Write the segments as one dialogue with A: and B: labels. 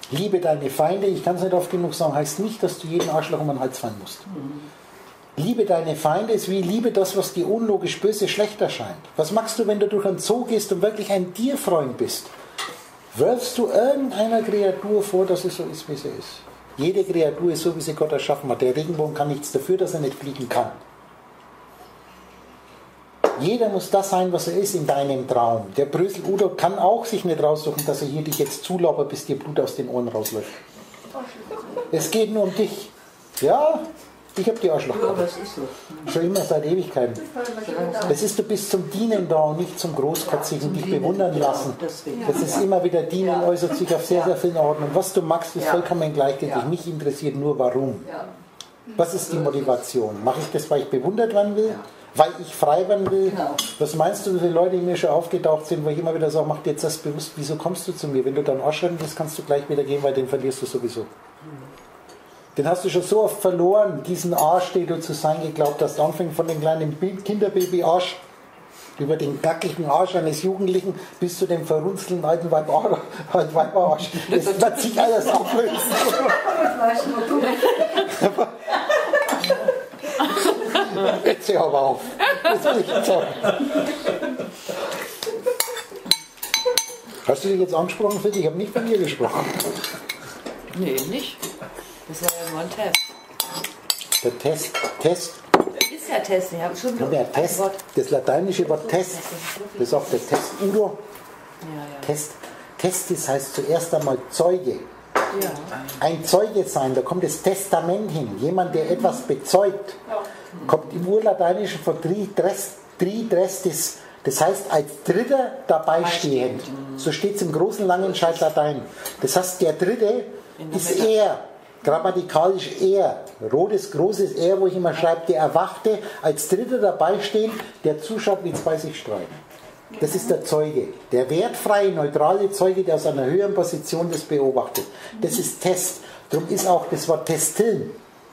A: Liebe deine Feinde, ich kann es nicht oft genug sagen, heißt nicht, dass du jeden Arschloch um den Hals fallen musst. Liebe deine Feinde ist wie liebe das, was dir unlogisch böse schlecht erscheint. Was machst du, wenn du durch einen Zoo gehst und wirklich ein Tierfreund bist? Wirfst du irgendeiner Kreatur vor, dass sie so ist, wie sie ist? Jede Kreatur ist so, wie sie Gott erschaffen hat. Der Regenbogen kann nichts dafür, dass er nicht fliegen kann. Jeder muss das sein, was er ist in deinem Traum. Der Brösel Udo kann auch sich nicht raussuchen, dass er hier dich jetzt zulabert, bis dir Blut aus den Ohren rausläuft. Es geht nur um dich. Ja, ich habe die Arschloch.
B: Ja, das ist so.
A: Schon immer seit Ewigkeiten. Das ist, du bist zum Dienen da und nicht zum Großkotzigen, dich bewundern lassen. Das ist immer wieder Dienen, äußert sich auf sehr, sehr vielen Orten. Und was du magst, ist vollkommen gleichgültig. Mich interessiert nur, warum. Was ist die Motivation? Mache ich das, weil ich bewundert werden will? Weil ich frei werden will? Was meinst du, wie viele Leute, die mir schon aufgetaucht sind, wo ich immer wieder sage, mach dir jetzt das bewusst, wieso kommst du zu mir? Wenn du dann ausschreiben willst, kannst du gleich wieder gehen, weil den verlierst du sowieso. Den hast du schon so oft verloren, diesen Arsch, den du zu sein geglaubt hast, anfängt von dem kleinen Kinderbaby-Arsch über den gackigen Arsch eines Jugendlichen bis zu dem verrunzelten alten Weiberarsch. Das wird sich alles auflösen. Jetzt hör aber auf. Das will ich nicht sagen. Hast du dich jetzt angesprochen für dich? Ich habe nicht von dir gesprochen.
B: Nee, nicht. Das war ja nur ein Test.
A: Der Test.
B: Das ist ja Test. Ich habe schon
A: der Test, das lateinische Wort Test, das ist auch der Test Udo. Test. Testis heißt zuerst einmal Zeuge.
B: Ja.
A: Ein Zeuge sein, da kommt das Testament hin. Jemand, der etwas bezeugt, kommt im Urlateinischen von tridrestis, das heißt als Dritter dabei stehend. So steht es im großen Langenscheid Latein. Das heißt, der Dritte ist er, grammatikalisch er, rotes großes Er, wo ich immer schreibe, der Erwachte, als Dritter dabei stehen, der zuschaut, wie es bei sich streiten. Das ist der Zeuge, der wertfreie, neutrale Zeuge, der aus einer höheren Position das beobachtet. Das ist Test. Darum ist auch das Wort Testillen.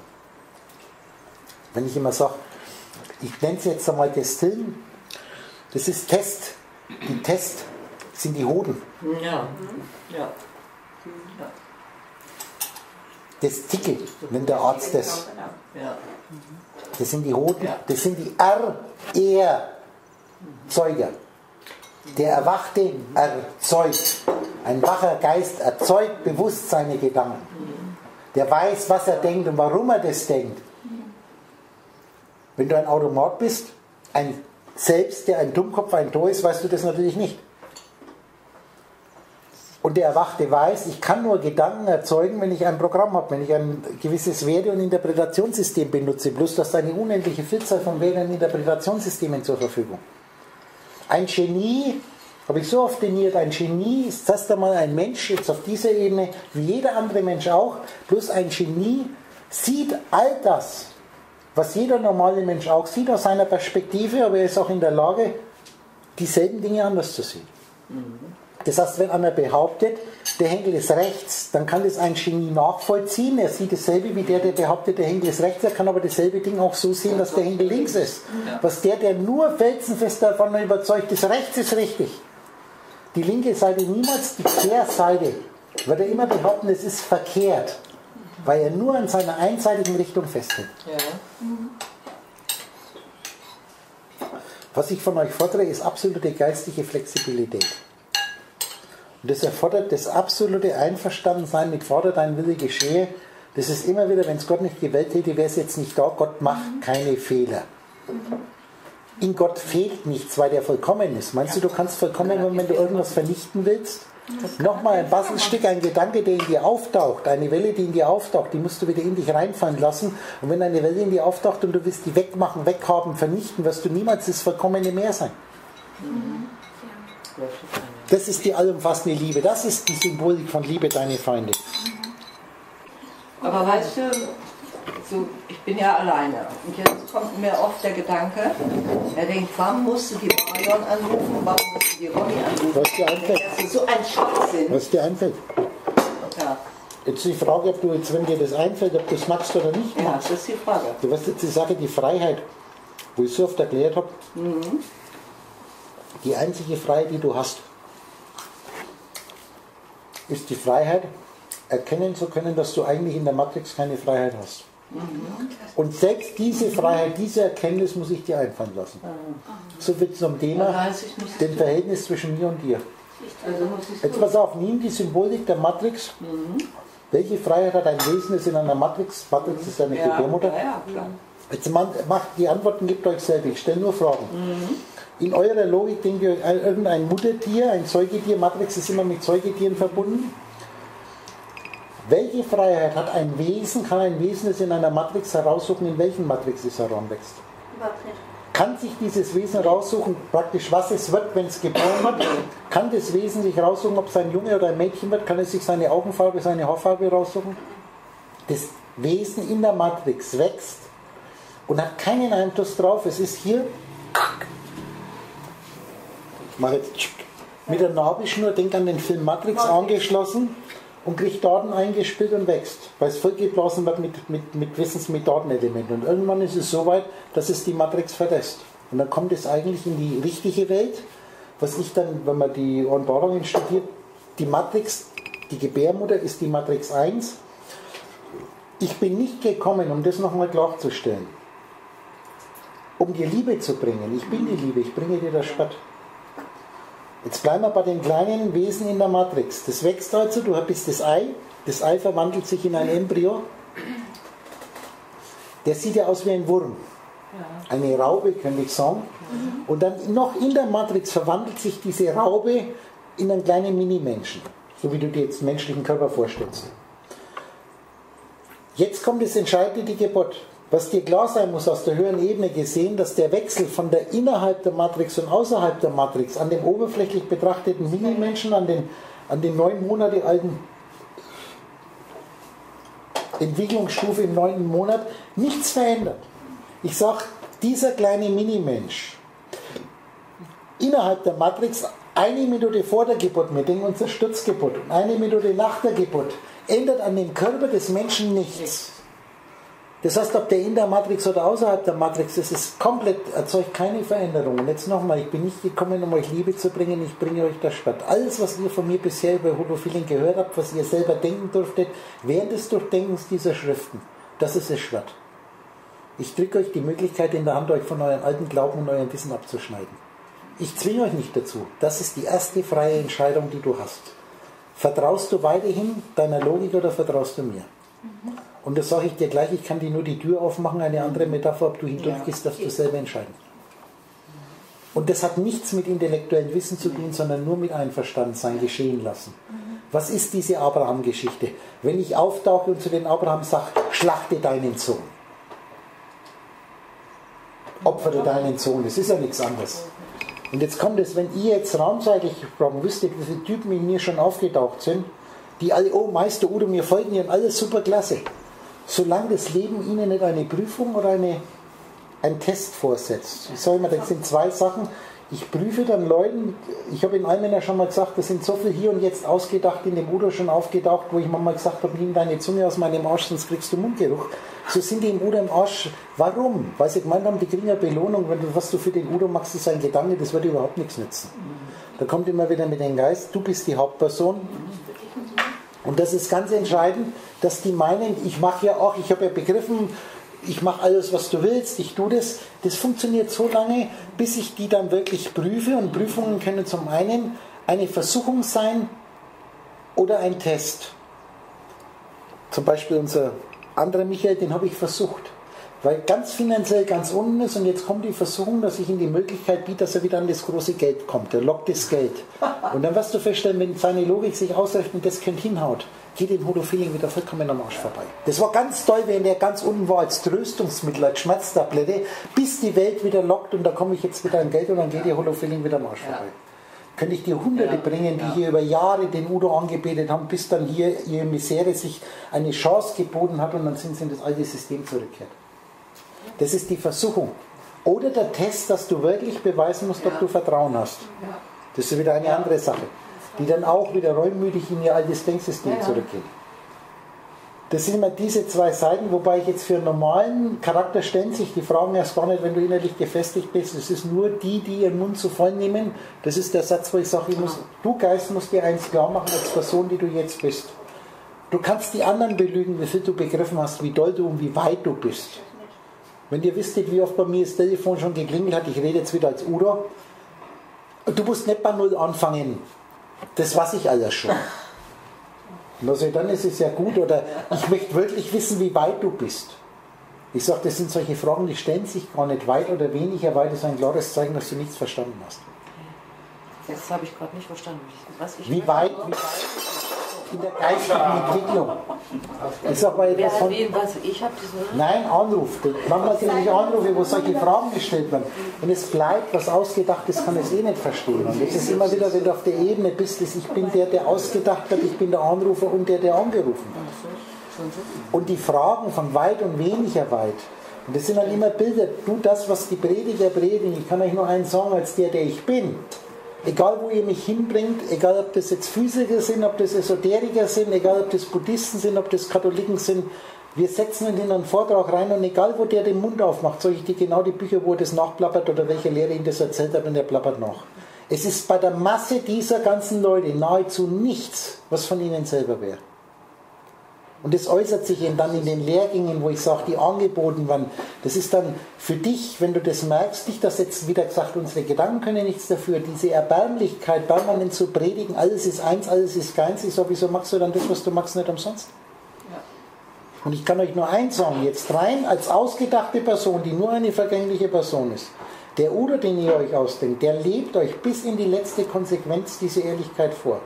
A: Wenn ich immer sage, ich nenne es jetzt einmal Testillen, das ist Test. Die Test sind die Hoden.
B: Ja.
A: Das Tickel, nennt der Arzt das. Das sind die Hoden, das sind die Erzeuger. Der Erwachte erzeugt. Ein wacher Geist erzeugt bewusst seine Gedanken. Der weiß, was er denkt und warum er das denkt. Wenn du ein Automat bist, ein Selbst, der ein Dummkopf, ein Tor ist, weißt du das natürlich nicht. Und der Erwachte weiß, ich kann nur Gedanken erzeugen, wenn ich ein Programm habe, wenn ich ein gewisses Werte- und Interpretationssystem benutze. Bloß du hast eine unendliche Vielzahl von Werte- und Interpretationssystemen zur Verfügung. Ein Genie, habe ich so oft trainiert, ein Genie ist erst einmal ein Mensch, jetzt auf dieser Ebene, wie jeder andere Mensch auch, bloß ein Genie sieht all das, was jeder normale Mensch auch sieht aus seiner Perspektive, aber er ist auch in der Lage, dieselben Dinge anders zu sehen. Das heißt, wenn einer behauptet, der Henkel ist rechts, dann kann das ein Genie nachvollziehen. Er sieht dasselbe wie der behauptet, der Henkel ist rechts. Er kann aber dasselbe Ding auch so sehen, dass der Henkel links ist. Was der nur felsenfest davon überzeugt ist, rechts ist richtig. Die linke Seite niemals, die Kehrseite, wird er immer behaupten, es ist verkehrt. Weil er nur an seiner einseitigen Richtung festhält. Was ich von euch fordere, ist absolute geistige Flexibilität. Und das erfordert das absolute Einverstandensein mit Vater, dein Wille geschehe. Das ist immer wieder, wenn es Gott nicht gewählt hätte, wäre es jetzt nicht da. Gott macht keine Fehler. In Gott fehlt nichts, weil der vollkommen ist. Meinst du kannst vollkommen werden, wenn du irgendwas vernichten willst? Nochmal ein Bastelstück, ein Gedanke, der in dir auftaucht, eine Welle, die in dir auftaucht, die musst du wieder in dich reinfallen lassen. Und wenn eine Welle in dir auftaucht und du willst die wegmachen, weghaben, vernichten, wirst du niemals das vollkommene Meer sein. Das ist die allumfassende Liebe. Das ist die Symbolik von Liebe deine Feinde.
B: Aber weißt du, so, ich bin ja alleine. Und jetzt kommt mir oft der Gedanke, er denkt, warum musst du die Marion anrufen, warum musst du die Ronny anrufen?
A: Was dir einfällt.
B: Das ist so ein Schwachsinn.
A: Was dir einfällt.
B: Ja.
A: Jetzt die Frage, ob du jetzt, wenn dir das einfällt, ob du das magst oder nicht magst.
B: Ja, das ist die Frage.
A: Du weißt jetzt die Sache, die Freiheit, wo ich so oft erklärt habe, die einzige Freiheit, die du hast, ist die Freiheit, erkennen zu können, dass du eigentlich in der Matrix keine Freiheit hast. Und selbst diese Freiheit, diese Erkenntnis muss ich dir einfallen lassen. So viel zum Thema, dem Verhältnis zwischen mir und dir. Jetzt pass auf, nimm die Symbolik der Matrix. Welche Freiheit hat ein Wesen, das in einer Matrix? Matrix ist eine Gebärmutter. Jetzt macht die Antworten, gebt euch selber. Ich stelle nur Fragen. In eurer Logik denkt ihr irgendein Muttertier, ein Säugetier, Matrix ist immer mit Säugetieren verbunden. Welche Freiheit hat ein Wesen, kann ein Wesen, das in einer Matrix heraussuchen, in welchen Matrix es heranwächst?
C: Überhaupt nicht.
A: Kann sich dieses Wesen raussuchen, praktisch was es wird, wenn es geboren wird? Kann das Wesen sich raussuchen, ob es ein Junge oder ein Mädchen wird? Kann es sich seine Augenfarbe, seine Haarfarbe raussuchen? Das Wesen in der Matrix wächst und hat keinen Einfluss drauf. Es ist hier, ich mache jetzt mit der Nabelschnur, denk an den Film Matrix, angeschlossen und kriegt Daten eingespielt und wächst, weil es vollgeblasen wird mit Wissensmethodenelementen. Und irgendwann ist es so weit, dass es die Matrix verlässt. Und dann kommt es eigentlich in die richtige Welt, was ich dann, wenn man die Offenbarungen studiert, die Matrix, die Gebärmutter ist die Matrix 1. Ich bin nicht gekommen, um das nochmal klarzustellen, um dir Liebe zu bringen. Ich bin die Liebe, ich bringe dir das Stadt. Jetzt bleiben wir bei den kleinen Wesen in der Matrix. Das wächst also, du bist das Ei verwandelt sich in ein Embryo. Der sieht ja aus wie ein Wurm. Eine Raube, könnte ich sagen. Und dann noch in der Matrix verwandelt sich diese Raube in einen kleinen Mini-Menschen. So wie du dir jetzt den menschlichen Körper vorstellst. Jetzt kommt das Entscheidende, die Geburt. Was dir klar sein muss, aus der höheren Ebene gesehen, dass der Wechsel von der innerhalb der Matrix und außerhalb der Matrix an dem oberflächlich betrachteten Mini-Menschen, an den 9 Monate alten Entwicklungsstufe im 9. Monat nichts verändert. Ich sage, dieser kleine Mini-Mensch innerhalb der Matrix, 1 Minute vor der Geburt, wir denken uns eine Sturzgeburt, und 1 Minute nach der Geburt, ändert an dem Körper des Menschen nichts. Das heißt, ob der in der Matrix oder außerhalb der Matrix ist, ist komplett, erzeugt keine Veränderung. Und jetzt nochmal, ich bin nicht gekommen, um euch Liebe zu bringen, ich bringe euch das Stadt. Alles, was ihr von mir bisher über Holofeeling gehört habt, was ihr selber denken durftet, während des Durchdenkens dieser Schriften, das ist es Stadt. Ich drücke euch die Möglichkeit in der Hand, euch von euren alten Glauben und eurem Wissen abzuschneiden. Ich zwinge euch nicht dazu. Das ist die erste freie Entscheidung, die du hast. Vertraust du weiterhin deiner Logik oder vertraust du mir? Und das sage ich dir gleich, ich kann dir nur die Tür aufmachen, eine andere Metapher, ob du hindurchgehst, darfst du selber entscheiden. Und das hat nichts mit intellektuellem Wissen zu tun, sondern nur mit Einverstandsein geschehen lassen. Was ist diese Abraham-Geschichte? Wenn ich auftauche und zu den Abraham sage, schlachte deinen Sohn. Opfere deinen Sohn, das ist ja nichts anderes. Und jetzt kommt es, wenn ihr jetzt raumzeitlich gesprochen wüsstet, wie viele Typen in mir schon aufgetaucht sind, die alle, oh Meister Udo, mir folgen hier und alles super klasse. Solange das Leben ihnen nicht eine Prüfung oder einen Test vorsetzt. Ich sage immer, das sind 2 Sachen. Ich prüfe dann Leuten, ich habe in einem ja schon mal gesagt, das sind so viel hier und jetzt ausgedacht, in dem Udo schon aufgetaucht, wo ich manchmal gesagt habe, nimm deine Zunge aus meinem Arsch, sonst kriegst du Mundgeruch. So sind die im Udo im Arsch. Warum? Weil sie gemeint haben, die kriegen eine Belohnung, was du für den Udo machst, ist ein Gedanke, das wird überhaupt nichts nützen. Da kommt immer wieder mit dem Geist, du bist die Hauptperson. Und das ist ganz entscheidend, dass die meinen, ich mache ja auch, ich habe ja begriffen, ich mache alles, was du willst, ich tue das. Das funktioniert so lange, bis ich die dann wirklich prüfe. Und Prüfungen können zum einen eine Versuchung sein oder ein Test. Zum Beispiel unser anderer Michael, den habe ich versucht. Weil ganz finanziell ganz unten ist und jetzt kommt die Versuchung, dass ich ihm die Möglichkeit biete, dass er wieder an das große Geld kommt. Er lockt das Geld. Und dann wirst du feststellen, wenn seine Logik sich ausrechnet, das könnte hinhaut, geht den Holofeeling wieder vollkommen am Arsch vorbei. Das war ganz toll, wenn der ganz unten war als Tröstungsmittel, als Schmerztablette, bis die Welt wieder lockt und da komme ich jetzt wieder an Geld und dann geht der Holofeeling wieder am Arsch vorbei. Könnte ich dir Hunderte bringen, die hier über Jahre den Udo angebetet haben, bis dann hier ihre Misere sich eine Chance geboten hat und dann sind sie in das alte System zurückgekehrt. Das ist die Versuchung. Oder der Test, dass du wirklich beweisen musst, ob du Vertrauen hast. Das ist wieder eine andere Sache. Die dann auch wieder reumütig in ihr altes Denksystem zurückgehen. Das sind immer diese 2 Seiten, wobei ich jetzt für einen normalen Charakter stellen sich die Fragen erst gar nicht, wenn du innerlich gefestigt bist. Es ist nur die ihren Mund zu voll nehmen. Das ist der Satz, wo ich sage, du Geist musst dir eins klar machen als Person, die du jetzt bist. Du kannst die anderen belügen, wie viel du begriffen hast, wie doll du und wie weit du bist. Wenn ihr wisstet, wie oft bei mir das Telefon schon geklingelt hat, ich rede jetzt wieder als Udo, du musst nicht bei Null anfangen. Das weiß ich alles schon. Also dann ist es ja gut, oder ich möchte wirklich wissen, wie weit du bist. Ich sage, das sind solche Fragen, die stellen sich gar nicht, weit oder weniger weit, ist ein klares Zeichen, dass du nichts verstanden hast.
B: Das habe ich gerade nicht verstanden.
A: Wie weit in der geistigen Entwicklung. Ich sag mal etwas von, nein, Anruf. Manchmal sind nämlich Anrufe, wo solche Fragen gestellt werden. Und es bleibt was Ausgedachtes, kann es eh nicht verstehen. Und es ist immer wieder, wenn du auf der Ebene bist, dass ich bin der, der ausgedacht hat, ich bin der Anrufer und der, der angerufen hat. Und die Fragen von weit und weniger weit, und das sind dann immer Bilder, du das, was die Prediger predigen, ich kann euch nur eins sagen, als der, der ich bin. Egal wo ihr mich hinbringt, egal ob das jetzt Physiker sind, ob das Esoteriker sind, egal ob das Buddhisten sind, ob das Katholiken sind, wir setzen ihn in einen Vortrag rein und egal wo der den Mund aufmacht, sage ich dir genau die Bücher, wo er das nachplappert oder welcher Lehrer ihm das erzählt hat und er plappert nach. Es ist bei der Masse dieser ganzen Leute nahezu nichts, was von ihnen selber wäre. Und das äußert sich dann in den Lehrgängen, wo ich sage, die angeboten werden. Das ist dann für dich, wenn du das merkst, nicht, dass jetzt wieder gesagt, unsere Gedanken können nichts dafür, diese Erbärmlichkeit permanent zu predigen, alles ist eins, alles ist keins. Ich sage, wieso machst du dann das, was du machst, nicht umsonst? Ja. Und ich kann euch nur eins sagen, jetzt rein als ausgedachte Person, die nur eine vergängliche Person ist, der Udo, den ihr euch ausdenkt, der lebt euch bis in die letzte Konsequenz diese Ehrlichkeit vor.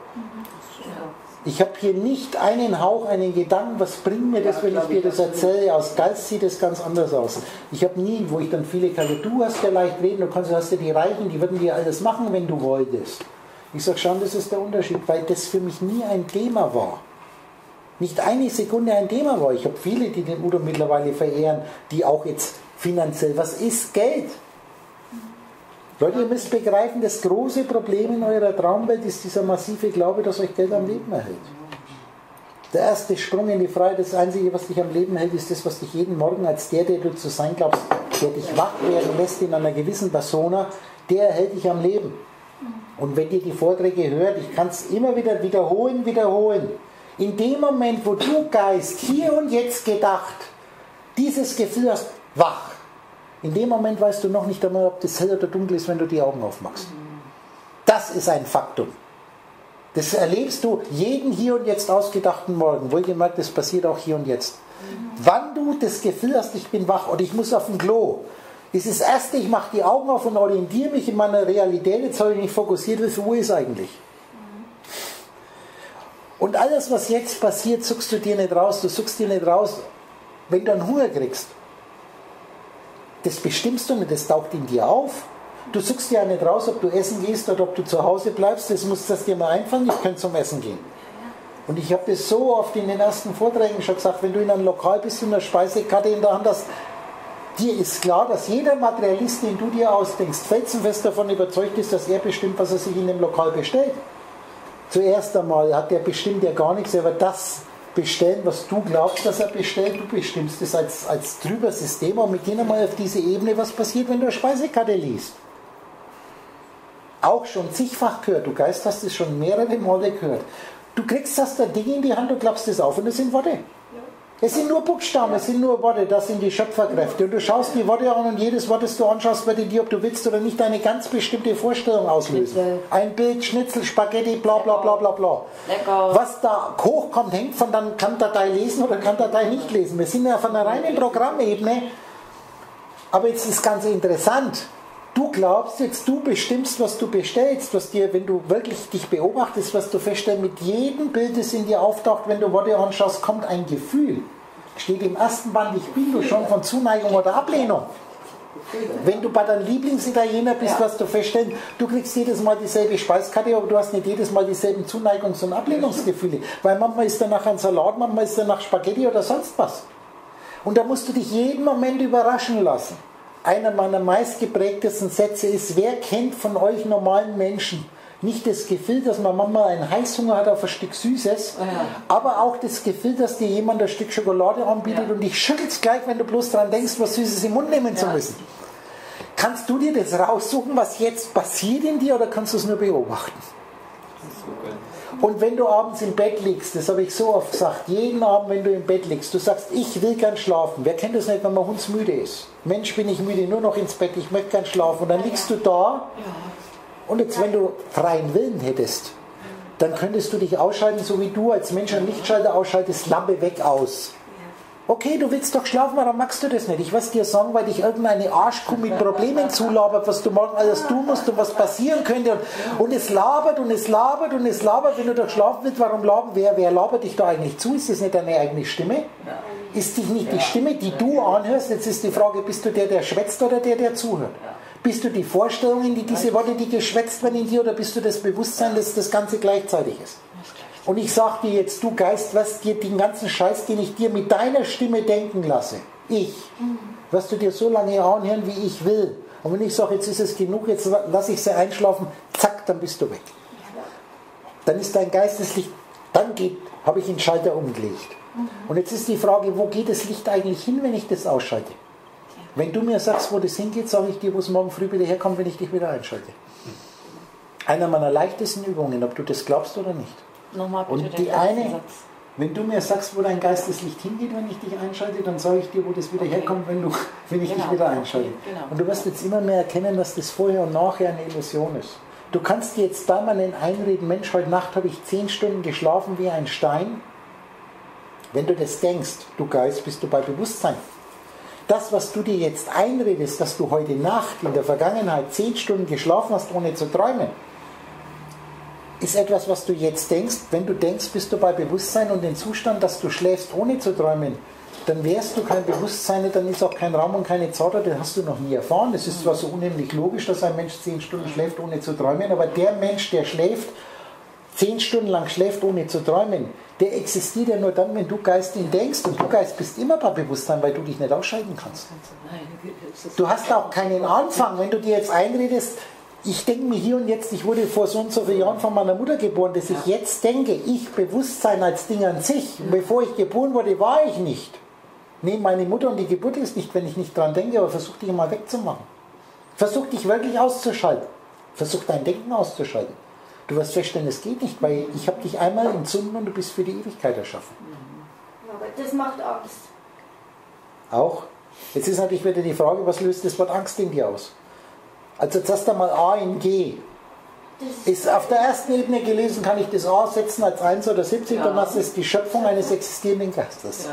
A: Ich habe hier nicht einen Hauch, einen Gedanken, was bringt mir das, wenn ich dir das erzähle. Aus Geist sieht es ganz anders aus. Ich habe nie, wo ich dann viele kannte, du hast ja leicht reden, hast ja die Reichen, die würden dir alles machen, wenn du wolltest. Ich sage schon, das ist der Unterschied, weil das für mich nie ein Thema war. Nicht eine Sekunde ein Thema war. Ich habe viele, die den Udo mittlerweile verehren, die auch jetzt finanziell, was ist Geld? Leute, ihr müsst begreifen, das große Problem in eurer Traumwelt ist dieser massive Glaube, dass euch Geld am Leben erhält. Der erste Sprung in die Freiheit, das Einzige, was dich am Leben hält, ist das, was dich jeden Morgen als der du zu sein glaubst, der dich wach werden lässt in einer gewissen Persona, der erhält dich am Leben. Und wenn ihr die Vorträge hört, ich kann es immer wieder wiederholen, in dem Moment, wo du Geist hier und jetzt gedacht, dieses Gefühl hast, wach. In dem Moment weißt du noch nicht einmal, ob das hell oder dunkel ist, wenn du die Augen aufmachst. Das ist ein Faktum. Das erlebst du jeden hier und jetzt ausgedachten Morgen. Wohlgemerkt, das passiert auch hier und jetzt. Wann du das Gefühl hast, ich bin wach oder ich muss auf den Klo, ist das Erste, ich mache die Augen auf und orientiere mich in meiner Realität. Jetzt habe ich mich fokussiert, wie viel Uhr ist eigentlich? Und alles, was jetzt passiert, suchst du dir nicht raus. Du suchst dir nicht raus, wenn du einen Hunger kriegst. Das bestimmst du nicht, das taucht in dir auf. Du suchst dir ja nicht raus, ob du essen gehst oder ob du zu Hause bleibst. Das muss das dir mal einfallen, ich könnte zum Essen gehen. Und ich habe das so oft in den ersten Vorträgen schon gesagt, wenn du in einem Lokal bist und eine Speisekarte in der Hand hast, dir ist klar, dass jeder Materialist, den du dir ausdenkst, felsenfest davon überzeugt ist, dass er bestimmt, was er sich in dem Lokal bestellt. Zuerst einmal hat er bestimmt ja gar nichts, er wird das bestellen, was du glaubst, dass er bestellt, du bestimmst es als drüber System, aber wir gehen einmal auf diese Ebene, was passiert, wenn du eine Speisekarte liest. Auch schon zigfach gehört, du Geist hast es schon mehrere Male gehört. Du kriegst das da Ding in die Hand, du klappst es auf und das sind Worte. Es sind nur Buchstaben, es sind nur Worte, das sind die Schöpferkräfte. Und du schaust die Worte an und jedes Wort, das du anschaust, wird in dir, ob du willst oder nicht, eine ganz bestimmte Vorstellung auslösen. Schnitzel. Ein Bild, Schnitzel, Spaghetti, bla bla bla bla bla. Lecker. Was da hochkommt, hängt von dann kann Datei lesen oder kann Datei nicht lesen. Wir sind ja von einer reinen Programmebene. Aber jetzt ist ganz interessant. Du glaubst jetzt, du bestimmst, was du bestellst, was dir, wenn du wirklich dich beobachtest, was du feststellst, mit jedem Bild, das in dir auftaucht, wenn du Worte anschaust, kommt ein Gefühl. Steht im ersten Band, ich bin du schon von Zuneigung oder Ablehnung. Wenn du bei deinem Lieblingsitaliener bist, was du feststellst, du kriegst jedes Mal dieselbe Speiskarte, aber du hast nicht jedes Mal dieselben Zuneigungs- und Ablehnungsgefühle. Weil manchmal ist danach ein Salat, manchmal ist danach Spaghetti oder sonst was. Und da musst du dich jeden Moment überraschen lassen. Einer meiner meistgeprägtesten Sätze ist, wer kennt von euch normalen Menschen nicht das Gefühl, dass man manchmal einen Heißhunger hat auf ein Stück Süßes, aber auch das Gefühl, dass dir jemand ein Stück Schokolade anbietet und dich schüttelst gleich, wenn du bloß daran denkst, was Süßes im Mund nehmen zu müssen. Kannst du dir das raussuchen, was jetzt passiert in dir, oder kannst du es nur beobachten? Und wenn du abends im Bett liegst, das habe ich so oft gesagt, jeden Abend, wenn du im Bett liegst, du sagst, ich will gern schlafen. Wer kennt das nicht, wenn man hundsmüde ist? Mensch, bin ich müde, nur noch ins Bett, ich möchte gern schlafen. Und dann liegst du da und jetzt, wenn du freien Willen hättest, dann könntest du dich ausschalten, so wie du als Mensch einen Lichtschalter ausschaltest, Lampe weg, aus. Okay, du willst doch schlafen, warum magst du das nicht? Ich will dir sagen, weil dich irgendeine Arschkuh mit Problemen zulabert, was du morgen alles tun musst und was passieren könnte. Und es labert und es labert und es labert. Wenn du doch schlafen willst, warum labert? Wer labert dich da eigentlich zu? Ist das nicht deine eigene Stimme? Ist dich nicht die Stimme, die du anhörst? Jetzt ist die Frage, bist du der schwätzt oder der zuhört? Bist du die Vorstellungen, die diese Worte, die geschwätzt werden in dir, oder bist du das Bewusstsein, dass das Ganze gleichzeitig ist? Und ich sage dir jetzt, du Geist, was dir den ganzen Scheiß, den ich dir mit deiner Stimme denken lasse, wirst du dir so lange anhören, wie ich will. Und wenn ich sage, jetzt ist es genug, jetzt lasse ich sie einschlafen, zack, dann bist du weg. Dann ist dein Geisteslicht, habe ich den Schalter umgelegt. Und jetzt ist die Frage, wo geht das Licht eigentlich hin, wenn ich das ausschalte? Wenn du mir sagst, wo das hingeht, sage ich dir, wo es morgen früh wieder herkommt, wenn ich dich wieder einschalte. Einer meiner leichtesten Übungen, ob du das glaubst oder nicht.
C: Nochmal bitte
A: und die eine, wenn du mir sagst, wo dein Geisteslicht hingeht, wenn ich dich einschalte, dann sage ich dir, wo das wieder herkommt, wenn ich dich wieder einschalte.
C: Genau.
A: Und du wirst jetzt immer mehr erkennen, dass das vorher und nachher eine Illusion ist. Du kannst dir jetzt permanent einreden, Mensch, heute Nacht habe ich 10 Stunden geschlafen wie ein Stein. Wenn du das denkst, du Geist, bist du bei Bewusstsein. Das, was du dir jetzt einredest, dass du heute Nacht in der Vergangenheit 10 Stunden geschlafen hast, ohne zu träumen, ist etwas, was du jetzt denkst. Wenn du denkst, bist du bei Bewusstsein, und den Zustand, dass du schläfst, ohne zu träumen, dann wärst du kein Bewusstsein, dann ist auch kein Raum und keine Zeit, den hast du noch nie erfahren. Das ist zwar so unheimlich logisch, dass ein Mensch 10 Stunden schläft, ohne zu träumen, aber der Mensch, der schläft, 10 Stunden lang schläft, ohne zu träumen, der existiert ja nur dann, wenn du Geist ihn denkst, und du Geist bist immer bei Bewusstsein, weil du dich nicht ausschalten kannst. Du hast auch keinen Anfang, wenn du dir jetzt einredest, ich denke mir hier und jetzt, ich wurde vor so und so vielen Jahren von meiner Mutter geboren, dass ich jetzt denke, ich Bewusstsein als Ding an sich, und bevor ich geboren wurde, war ich nicht. Nee, meine Mutter und die Geburt ist nicht, wenn ich nicht dran denke, aber versuch dich mal wegzumachen. Versuch dich wirklich auszuschalten. Versuch dein Denken auszuschalten. Du wirst feststellen, es geht nicht, weil ich habe dich einmal entzündet und du bist für die Ewigkeit erschaffen.
D: Aber das macht Angst.
A: Auch? Jetzt ist natürlich wieder die Frage, was löst das Wort Angst in dir aus? Also jetzt hast du mal A in G. Ist auf der ersten Ebene gelesen, kann ich das A setzen als 1 oder 70, dann hast du es die Schöpfung eines existierenden Geistes.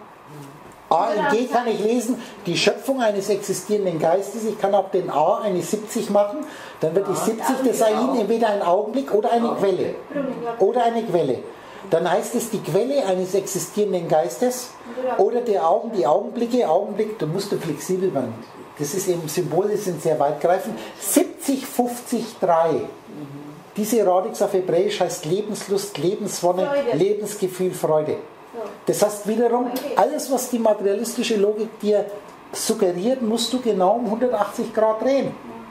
A: A in G kann ich lesen, die Schöpfung eines existierenden Geistes. Ich kann auch den A eine 70 machen, dann wird die 70 des Ain entweder ein Augenblick oder eine Quelle. Oder eine Quelle. Dann heißt es die Quelle eines existierenden Geistes oder die Augenblicke, da musst du flexibel werden. Das ist eben, Symbole sind sehr weitgreifend. 70, 50, 3. Diese Radix auf Hebräisch heißt Lebenslust, Lebenswonne, Freude. Lebensgefühl, Freude. Das heißt wiederum, alles was die materialistische Logik dir suggeriert, musst du genau um 180 Grad drehen.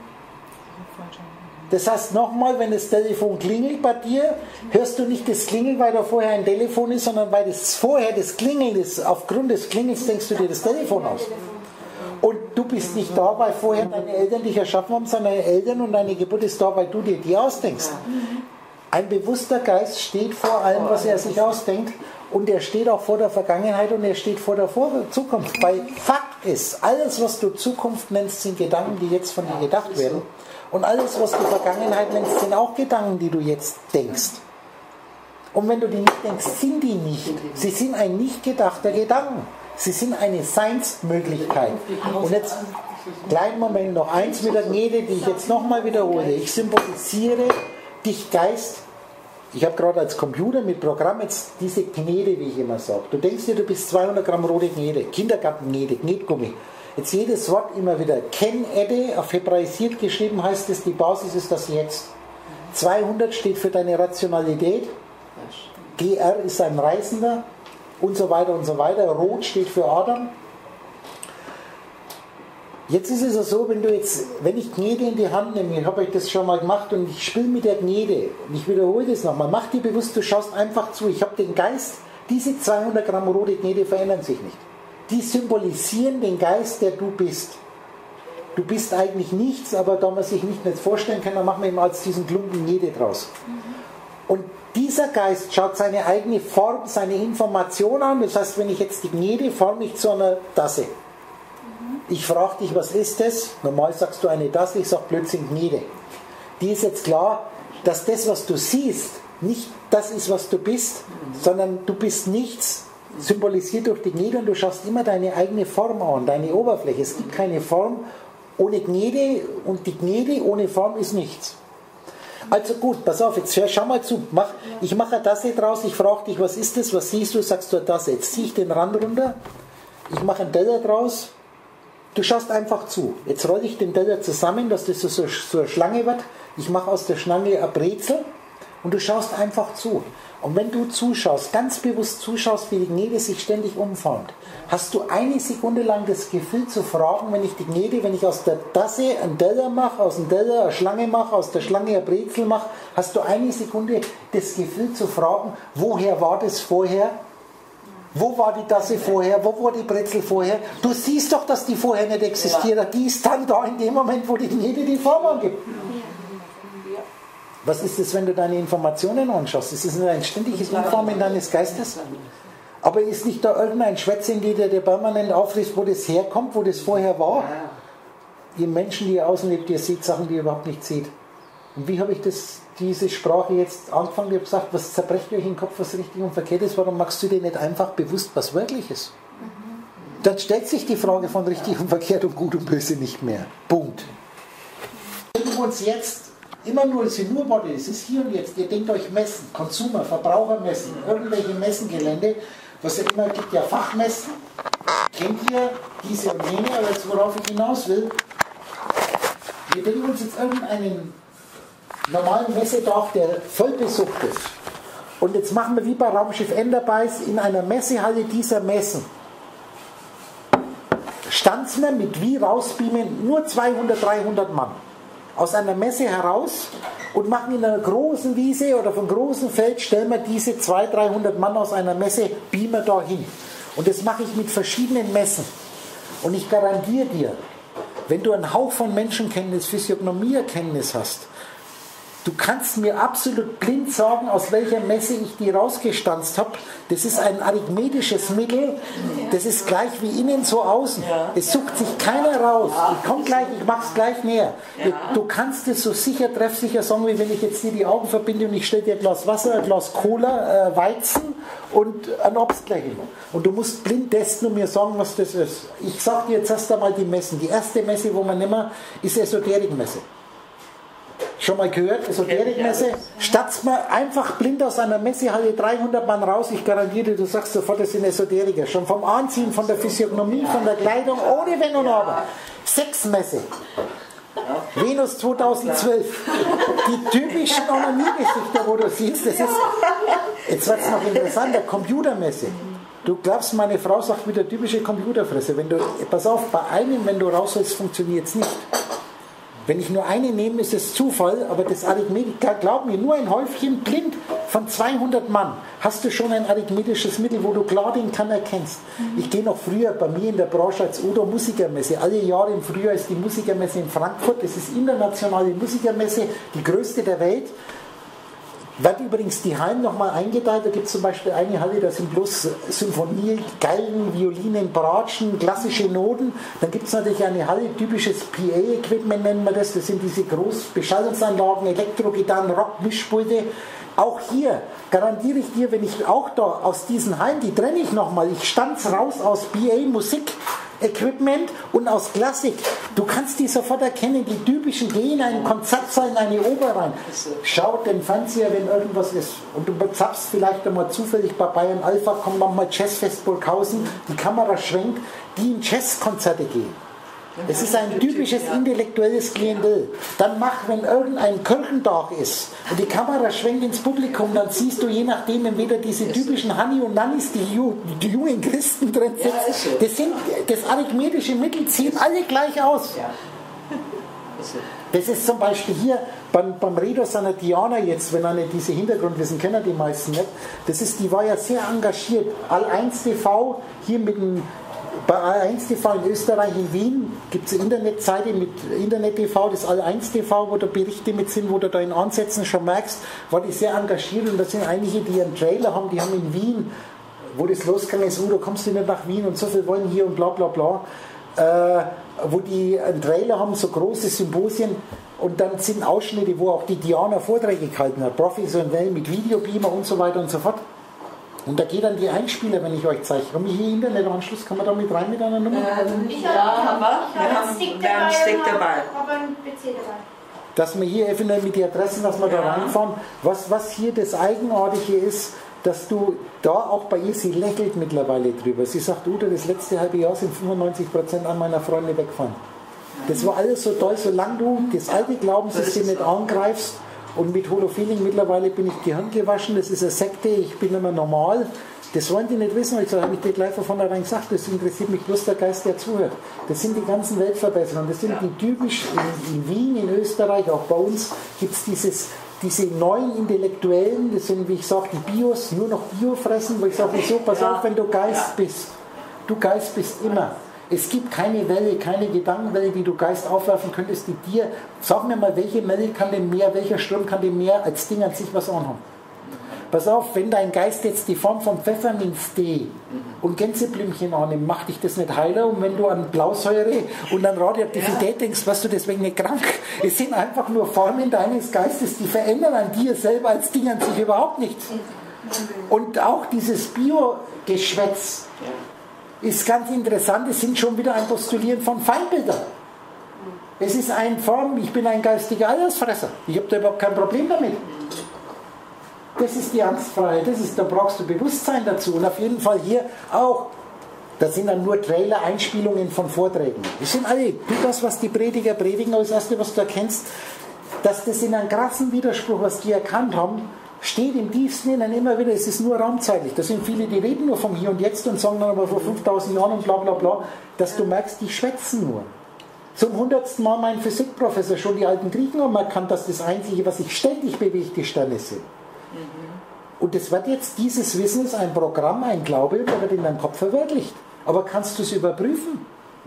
A: Das heißt nochmal, wenn das Telefon klingelt bei dir, hörst du nicht das Klingeln, weil da vorher ein Telefon ist, sondern weil das vorher das Klingeln ist. Aufgrund des Klingels denkst du dir das Telefon aus. Und du bist nicht da, weil vorher deine Eltern dich erschaffen haben, sondern deine Eltern und deine Geburt ist da, weil du dir die ausdenkst. Ein bewusster Geist steht vor allem, was er sich ausdenkt, und er steht auch vor der Vergangenheit und er steht vor der Zukunft. Weil Fakt ist, alles, was du Zukunft nennst, sind Gedanken, die jetzt von dir gedacht werden. Und alles, was du Vergangenheit nennst, sind auch Gedanken, die du jetzt denkst. Und wenn du die nicht denkst, sind die nicht. Sie sind ein nicht gedachter Gedanken. Sie sind eine Seinsmöglichkeit. Und jetzt, kleinen Moment, noch eins mit der Gnede, die ich jetzt nochmal wiederhole. Ich symbolisiere dich, Geist. Ich habe gerade als Computer mit Programm jetzt diese Gnede, wie ich immer sage. Du denkst dir, du bist 200 Gramm rote Gnede, Kindergarten-Gnede, Knetgummi. Jetzt jedes Wort immer wieder. Ken Ede, auf Hebräisiert geschrieben heißt es, die Basis ist das Jetzt. 200 steht für deine Rationalität. GR ist ein Reisender. Und so weiter und so weiter. Rot steht für Adam. Jetzt ist es so, wenn ich Gnede in die Hand nehme, ich habe euch das schon mal gemacht und ich spiele mit der Gnede und ich wiederhole das nochmal, mach dir bewusst, du schaust einfach zu, ich habe den Geist, diese 200 Gramm rote Gnede verändern sich nicht. Die symbolisieren den Geist, der du bist. Du bist eigentlich nichts, aber da man sich nicht vorstellen kann, dann machen wir eben als diesen Klumpen Gnede draus. Und Dieser Geist schaut seine eigene Form, seine Information an. Das heißt, wenn ich jetzt die Gnede forme ich zu einer Tasse. Ich frage dich, was ist das? Normal sagst du eine Tasse, ich sage plötzlich Gnede. Die ist jetzt klar, dass das, was du siehst, nicht das ist, was du bist, sondern du bist nichts, symbolisiert durch die Gnede, und du schaust immer deine eigene Form an, deine Oberfläche. Es gibt keine Form ohne Gnede, und die Gnede ohne Form ist nichts. Also gut, pass auf, jetzt schau mal zu. Ich mache eine Tasse draus, ich frage dich, was ist das, was siehst du, sagst du eine Tasse. Jetzt ziehe ich den Rand runter, ich mache einen Teller draus, du schaust einfach zu. Jetzt rolle ich den Teller zusammen, dass das so eine Schlange wird. Ich mache aus der Schlange eine Brezel und du schaust einfach zu. Und wenn du zuschaust, ganz bewusst zuschaust, wie die Gnede sich ständig umformt, hast du eine Sekunde lang das Gefühl zu fragen, wenn ich die Gnede, wenn ich aus der Tasse einen Teller mache, aus dem Teller eine Schlange mache, aus der Schlange eine Brezel mache, hast du eine Sekunde das Gefühl zu fragen, woher war das vorher? Wo war die Tasse vorher? Wo war die Brezel vorher? Du siehst doch, dass die vorher nicht existiert hat. Die ist dann da in dem Moment, wo die Gnede die Form angibt. Was ist das, wenn du deine Informationen anschaust? Das ist ein ständiges Umformen deines Geistes. Aber ist nicht da irgendein Schwätzchen, der permanent aufrisst, wo das herkommt, wo das vorher war? Ihr Menschen, die ihr außen lebt, ihr seht Sachen, die ihr überhaupt nicht seht. Und wie habe ich diese Sprache jetzt angefangen? Ich habe gesagt, was zerbrecht euch im Kopf, was richtig und verkehrt ist? Warum machst du dir nicht einfach bewusst, was wirklich ist? Dann stellt sich die Frage von richtig und verkehrt und gut und böse nicht mehr. Punkt. Wenn wir uns jetzt immer nur, es sind nur Worte, es ist hier und jetzt. Ihr denkt euch Messen, Konsumer, Verbrauchermessen, irgendwelche Messengelände, was ja immer gibt, ja Fachmessen. Kennt ihr diese und jene, aber jetzt worauf ich hinaus will, wir denken uns jetzt irgendeinen normalen Messetag, der voll besucht ist. Und jetzt machen wir wie bei Raumschiff Enterprise in einer Messehalle dieser Messen. Standen wir mit wie rausbeamen nur 200, 300 Mann. Aus einer Messe heraus und machen in einer großen Wiese oder vom großen Feld, stellen wir diese 200, 300 Mann aus einer Messe, beamen da hin. Und das mache ich mit verschiedenen Messen. Und ich garantiere dir, wenn du einen Hauch von Menschenkenntnis, Physiognomieerkenntnis hast, du kannst mir absolut blind sagen, aus welcher Messe ich die rausgestanzt habe. Das ist ein arithmetisches Mittel. Das ist gleich wie innen so außen. Es sucht sich keiner raus. Ich komme gleich, ich mache es gleich näher. Du kannst es so sicher, treffsicher sagen, wie wenn ich jetzt dir die Augen verbinde und ich stelle dir ein Glas Wasser, ein Glas Cola, Weizen und ein Obstler hin. Und du musst blind testen und mir sagen, was das ist. Ich sage dir jetzt erst einmal die Messen. Die erste Messe, wo man nimmer, ist Esoterikmesse. Schon mal gehört, Esoterikmesse? Statzt man einfach blind aus einer Messehalle 300 Mann raus, ich garantiere, du sagst sofort, das sind Esoteriker. Schon vom Anziehen, von der Physiognomie, von der Kleidung, ohne Wenn und Aber. Sexmesse. Venus 2012. Die typischen Onaniegesichter, wo du siehst, das ist, jetzt wird es noch interessanter, Computermesse. Du glaubst, meine Frau sagt wieder typische Computerfresse. Wenn du, pass auf, bei einem, wenn du rausholst, funktioniert es nicht. Wenn ich nur eine nehme, ist es Zufall, aber das Arithmetik, glaub mir, nur ein Häufchen blind von 200 Mann hast du schon ein arithmetisches Mittel, wo du klar den Kann erkennst. Ich gehe noch früher bei mir in der Branche als Udo Musikermesse. Alle Jahre im Frühjahr ist die Musikermesse in Frankfurt. Das ist internationale Musikermesse, die größte der Welt. Wird übrigens die Hallen nochmal eingeteilt. Da gibt es zum Beispiel eine Halle, da sind bloß Symphonie, Geigen, Violinen, Bratschen, klassische Noten. Dann gibt es natürlich eine Halle, typisches PA-Equipment nennen wir das. Das sind diese Großbeschallungsanlagen, Elektrogitarren, Rock-Mischpulte. Auch hier garantiere ich dir, wenn ich auch da aus diesen Hallen, die trenne ich nochmal, ich stanz raus aus PA-Musik-Equipment und aus Klassik. Du kannst die sofort erkennen, die typischen gehen in einen Konzertsaal, in eine Oper rein. Schaut den Fernseher, wenn irgendwas ist. Und du zappst vielleicht einmal zufällig bei Bayern Alpha, kommt manchmal Jazzfest Burghausen, die Kamera schwenkt, die in Jazzkonzerte gehen. Es ist ein typisches intellektuelles Klientel. Dann mach, wenn irgendein Kirchentag ist und die Kamera schwenkt ins Publikum, dann siehst du je nachdem entweder diese typischen Hanni und Nannis, die jungen Christen drin sitzen. Das arithmetische Mittel ziehen alle gleich aus. Das ist zum Beispiel hier beim Redo seiner Diana jetzt, wenn eine diese Hintergrundwissen kennen die meisten nicht. Die war ja sehr engagiert. All1 TV hier mit dem bei All1 TV in Österreich, in Wien, gibt es eine Internetseite mit Internet TV, das All1 TV, wo da Berichte mit sind, wo du da in Ansätzen schon merkst, war die sehr engagiert und da sind einige, die einen Trailer haben, die haben in Wien, wo das losgegangen ist, da kommst du nicht nach Wien und so viel wollen hier und bla bla bla, wo die einen Trailer haben, so große Symposien und dann sind Ausschnitte, wo auch die Diana Vorträge gehalten hat, professionell mit Videobeamer und so weiter und so fort. Und da geht dann die Einspieler, wenn ich euch zeige. Haben wir hier Internetanschluss? Kann man da mit rein mit einer Nummer?
D: Ich habe einen Stick dabei. Aber einen PC dabei.
A: Dass wir hier eventuell mit den Adressen, dass wir da reinfahren. Was hier das Eigenartige ist, dass du da auch bei ihr, sie lächelt mittlerweile drüber. Sie sagt, Udo, das letzte halbe Jahr sind 95% an meiner Freunde weggefahren. Das war alles so toll, solange du das alte Glaubenssystem nicht angreifst. Und mit Holofeeling mittlerweile bin ich Gehirn gewaschen, das ist eine Sekte, ich bin immer normal. Das wollen die nicht wissen, ich habe dir gleich von vornherein gesagt, das interessiert mich bloß der Geist, der zuhört. Das sind die ganzen Weltverbesserungen, das sind die typisch in Wien, in Österreich, auch bei uns gibt es diese neuen Intellektuellen, das sind, wie ich sage, die Bios, nur noch Bio fressen, wo ich sage, wieso, pass auf, wenn du Geist bist. Du Geist bist immer. Es gibt keine Welle, keine Gedankenwelle, die du Geist aufwerfen könntest, die dir, sag mir mal, welche Welle kann denn mehr, welcher Strom kann denn mehr als Ding an sich was anhaben? Pass auf, wenn dein Geist jetzt die Form von Pfefferminztee und Gänseblümchen annimmt, macht dich das nicht heiler. Und wenn du an Blausäure und an Radioaktivität denkst, wirst du deswegen nicht krank. Es sind einfach nur Formen deines Geistes, die verändern an dir selber als Ding an sich überhaupt nichts. Und auch dieses Bio-Geschwätz ist ganz interessant, es sind schon wieder ein Postulieren von Feindbildern. Es ist eine Form, ich bin ein geistiger Eiersfresser. Ich habe da überhaupt kein Problem damit. Das ist die Angstfreiheit, da brauchst du Bewusstsein dazu. Und auf jeden Fall hier auch, das sind dann nur Trailer, Einspielungen von Vorträgen. Das sind alle, das, was die Prediger predigen, aber das Erste, was du erkennst, dass das in einem krassen Widerspruch, was die erkannt haben, steht im tiefsten Innern immer wieder, es ist nur raumzeitlich. Da sind viele, die reden nur vom Hier und Jetzt und sagen dann aber vor 5000 Jahren und bla bla bla, dass du merkst, die schwätzen nur. Zum 100. Mal mein Physikprofessor, schon die alten Griechen haben erkannt, dass das Einzige, was sich ständig bewegt, die Sterne sind. Und es wird jetzt, dieses Wissen ist ein Programm, ein Glaube, der wird in deinem Kopf verwirklicht. Aber kannst du es überprüfen?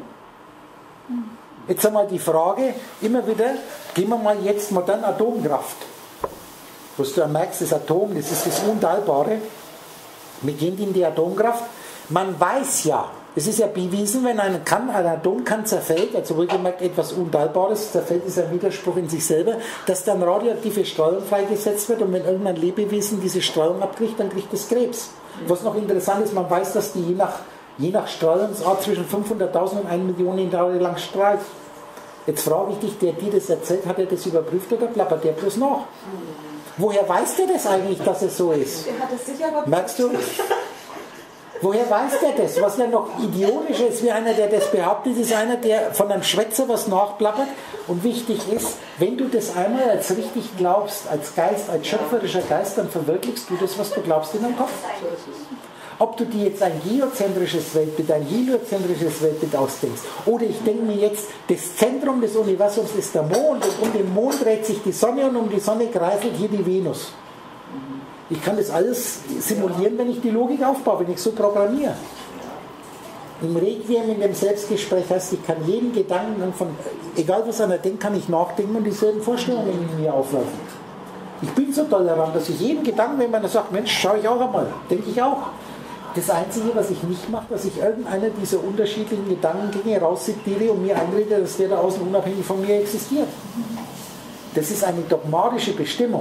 A: Jetzt einmal die Frage, immer wieder, gehen wir mal jetzt modern Atomkraft. Was du merkst, das Atom, das ist das Unteilbare. Wir gehen in die Atomkraft. Man weiß ja, es ist ja bewiesen, wenn ein Atomkern zerfällt, also wohlgemerkt etwas Unteilbares, zerfällt, ist ein Widerspruch in sich selber, dass dann radioaktive Strahlung freigesetzt wird und wenn irgendein Lebewesen diese Strahlung abkriegt, dann kriegt es Krebs. Was noch interessant ist, man weiß, dass die je nach Strahlungsart zwischen 500.000 und 1 Million Jahre lang strahlt. Jetzt frage ich dich, der dir das erzählt, hat er das überprüft oder plappert der bloß noch? Woher weiß der das eigentlich, dass es so ist?
D: Der hat es sicher überprüft.
A: Merkst du? Woher weiß der das? Was ja noch idiotischer ist, wie einer, der das behauptet, ist einer, der von einem Schwätzer was nachplappert. Und wichtig ist, wenn du das einmal als richtig glaubst, als Geist, als schöpferischer Geist, dann verwirklichst du das, was du glaubst in deinem Kopf. Ob du dir jetzt ein geozentrisches Weltbild, ein heliozentrisches Weltbild ausdenkst, oder ich denke mir jetzt, das Zentrum des Universums ist der Mond und um den Mond dreht sich die Sonne und um die Sonne kreiselt hier die Venus. Ich kann das alles simulieren, wenn ich die Logik aufbaue, wenn ich so programmiere. Im Requiem, in dem Selbstgespräch heißt, ich kann jeden Gedanken von, egal was einer denkt, kann ich nachdenken und dieselben Vorstellungen in mir auflaufen. Ich bin so tolerant, dass ich jeden Gedanken, wenn man sagt, Mensch, schaue ich auch einmal, denke ich auch. Das Einzige, was ich nicht mache, dass ich irgendeiner dieser unterschiedlichen Gedankengänge raussediere und mir einrede, dass der da außen unabhängig von mir existiert. Das ist eine dogmatische Bestimmung.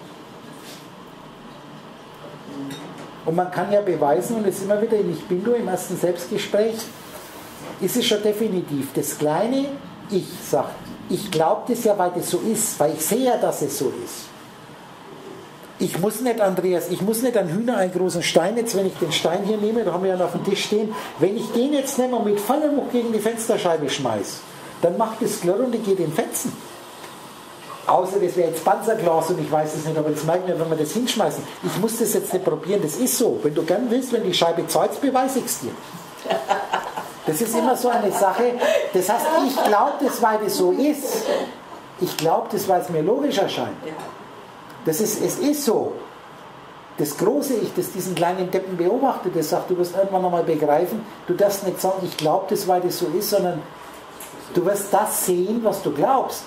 A: Und man kann ja beweisen, und es immer wieder in Ich bin du im ersten Selbstgespräch, ist es schon definitiv. Das kleine Ich sagt, ich glaube das ja, weil das so ist, weil ich sehe ja, dass es so ist. Ich muss nicht, Andreas, ich muss nicht einen Hühner, einen großen Stein, jetzt wenn ich den Stein hier nehme, da haben wir ja noch auf dem Tisch stehen, wenn ich den jetzt nehme und mit voller Wucht gegen die Fensterscheibe schmeiße, dann macht das Klirr und ich gehe den Fetzen. Außer das wäre jetzt Panzerglas und ich weiß es nicht, aber das merken wir, wenn wir das hinschmeißen. Ich muss das jetzt nicht probieren, das ist so. Wenn du gern willst, wenn die Scheibe zahlt, beweise ich es dir. Das ist immer so eine Sache. Das heißt, ich glaube das, weil das so ist. Ich glaube das, weil es mir logisch erscheint. Es ist so. Das große Ich, das diesen kleinen Deppen beobachtet, das sagt, du wirst irgendwann nochmal begreifen, du darfst nicht sagen, ich glaube das, weil das so ist, sondern du wirst das sehen, was du glaubst.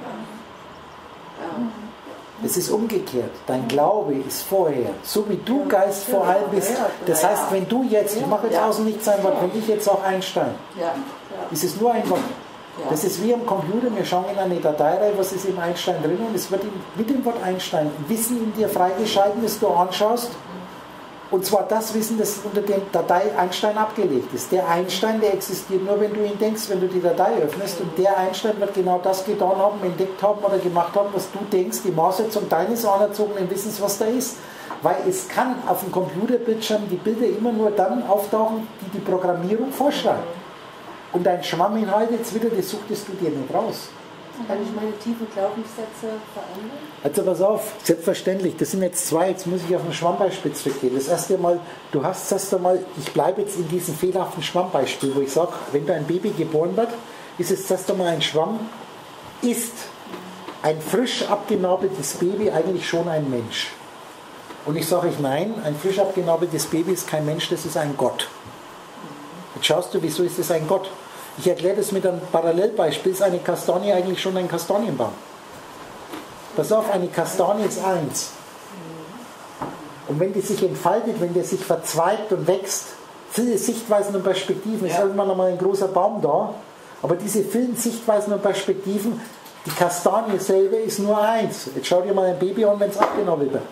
A: Es ist umgekehrt. Dein Glaube ist vorher. So wie du Geist vor allem bist. Das heißt, wenn du jetzt, ich mache jetzt außen nichts ein Wort, wenn ich jetzt auch Einstein, ist es nur ein Wort. Das ist wie am Computer, wir schauen in eine Datei rein, was ist im Einstein drin und es wird mit dem Wort Einstein Wissen in dir freigeschalten, das du anschaust. Und zwar das Wissen, das unter der Datei Einstein abgelegt ist. Der Einstein, der existiert nur, wenn du ihn denkst, wenn du die Datei öffnest. Und der Einstein wird genau das getan haben, entdeckt haben oder gemacht haben, was du denkst, die Maßsetzung deines anerzogenen Wissens, was da ist. Weil es kann auf dem Computerbildschirm die Bilder immer nur dann auftauchen, die die Programmierung vorschreibt. Und dein Schwamminhalt jetzt wieder, das suchtest du dir nicht raus.
D: Kann ich meine tiefen Glaubenssätze verändern?
A: Also pass auf, selbstverständlich, das sind jetzt zwei, jetzt muss ich auf ein Schwammbeispiel zurückgehen. Das erste Mal, du hast das einmal, ich bleibe jetzt in diesem fehlerhaften Schwammbeispiel, wo ich sage, wenn da ein Baby geboren wird, ist es das einmal ein Schwamm, ist ein frisch abgenabeltes Baby eigentlich schon ein Mensch. Und ich sage euch, nein, ein frisch abgenabeltes Baby ist kein Mensch, das ist ein Gott. Jetzt schaust du, wieso ist es ein Gott? Ich erkläre das mit einem Parallelbeispiel. Ist eine Kastanie eigentlich schon ein Kastanienbaum? Pass auf, eine Kastanie ist eins. Und wenn die sich entfaltet, wenn der sich verzweigt und wächst, viele Sichtweisen und Perspektiven, ist irgendwann einmal ein großer Baum da. Aber diese vielen Sichtweisen und Perspektiven, die Kastanie selber ist nur eins. Jetzt schau dir mal ein Baby an, wenn es abgenabelt wird.